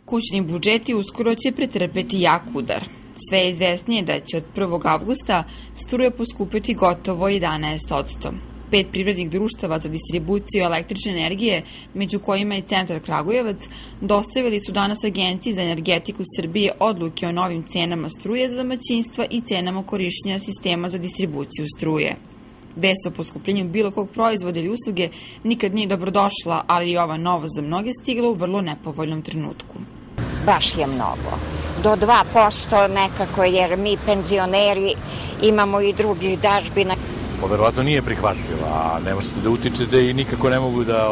Kućni budžeti uskoro će pretrpeti jak udar. Sve je izvesnije da će od 1. avgusta struja poskupeti gotovo 11%. 5 privrednih društava za distribuciju električne energije, među kojima i Centar Kragujevac, dostavili su danas Agenciji za energetiku Srbije odluke o novim cenama struje za domaćinstva i cenama korišćenja sistema za distribuciju struje. Vest o poskupljenju bilo kog proizvoda ili usluge nikad nije dobrodošla, ali i ova novost za mnoge stigla u vrlo nepovoljnom trenutku. Baš je mnogo. Do 2% nekako, jer mi penzioneri imamo i drugih dažbina. Verovatno nije prihvatljiva, a ne možete da utičete i nikako ne mogu da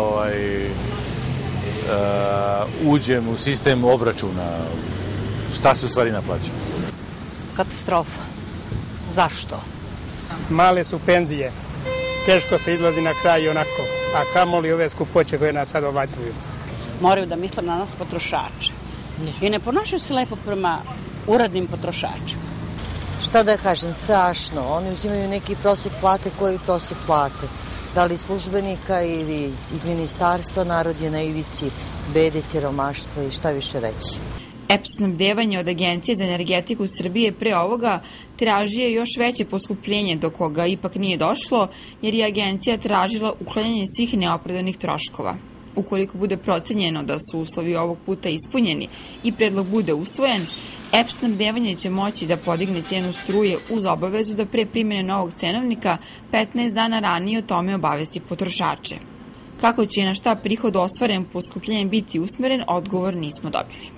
uđem u sistem obračuna. Šta se u stvari naplaća? Katastrofa. Zašto? Male su penzije. Teško se izlazi na kraj onako, a kamoli ove skupoće koje nas sad ovatuju. Moraju da misle na nas potrošače. I ne ponašaju se lepo prema urednim potrošačima. Šta da kažem, strašno. Oni uzimaju neki prosek plate koji prosek plate. Da li službenika ili iz ministarstva, narod je na ivici bede, siromaštva i šta više reći. EPS snabdevanje od Agencije za energetiku Srbije pre ovoga tražio još veće poskupljenje do koga ipak nije došlo, jer je agencija tražila uklanjanje svih neopravdanih troškova. Ukoliko bude procenjeno da su uslovi ovog puta ispunjeni i predlog bude usvojen, EPS snabdevanje će moći da podigne cenu struje uz obavezu da pre primjene novog cenovnika 15 dana ranije o tome obavesti potrošače. Kako će i na šta prihod ostvaren poskupljenjem biti usmeren, odgovor nismo dobili.